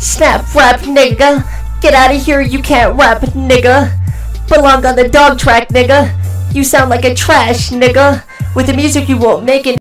Snap rap, nigga. Get out of here, you can't rap, nigga. Belong on the dog track, nigga. You sound like a trash, nigga. With the music you won't make it.